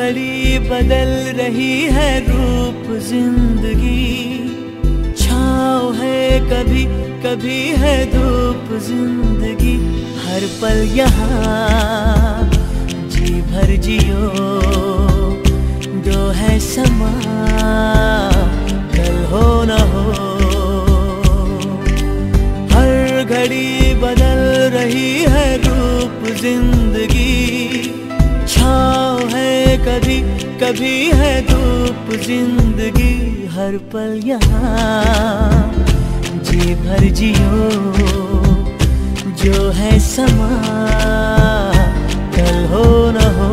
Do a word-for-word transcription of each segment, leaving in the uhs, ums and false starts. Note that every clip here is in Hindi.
घड़ी बदल रही है रूप जिंदगी, छाँव है कभी कभी है धूप जिंदगी। हर पल यहाँ जी भर जियो, जो है समा कल हो न हो। हर घड़ी बदल रही है रूप जिंदगी, छाँव है कभी कभी है धूप जिंदगी। हर पल यहाँ जी भर जियो, जो है समा कल हो न हो।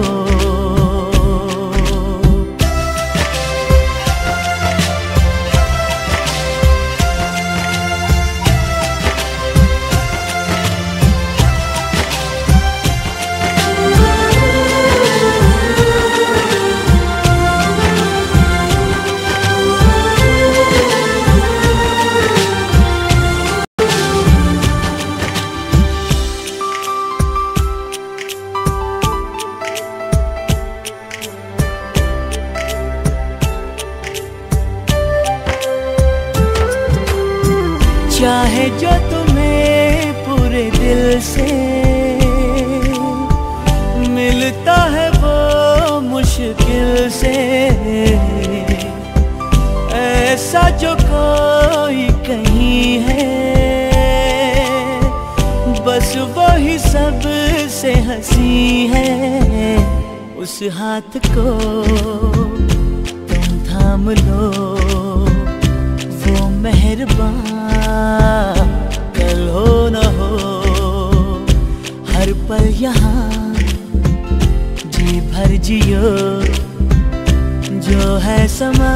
चाहे जो तुम्हें पूरे दिल से, मिलता है वो मुश्किल से। ऐसा जो कोई कहीं है, बस वो ही सब से हंसी है। उस हाथ को तुम थाम लो, वो मेहरबान कल हो न हो। हर पल यहाँ जी भर जियो, जो है समा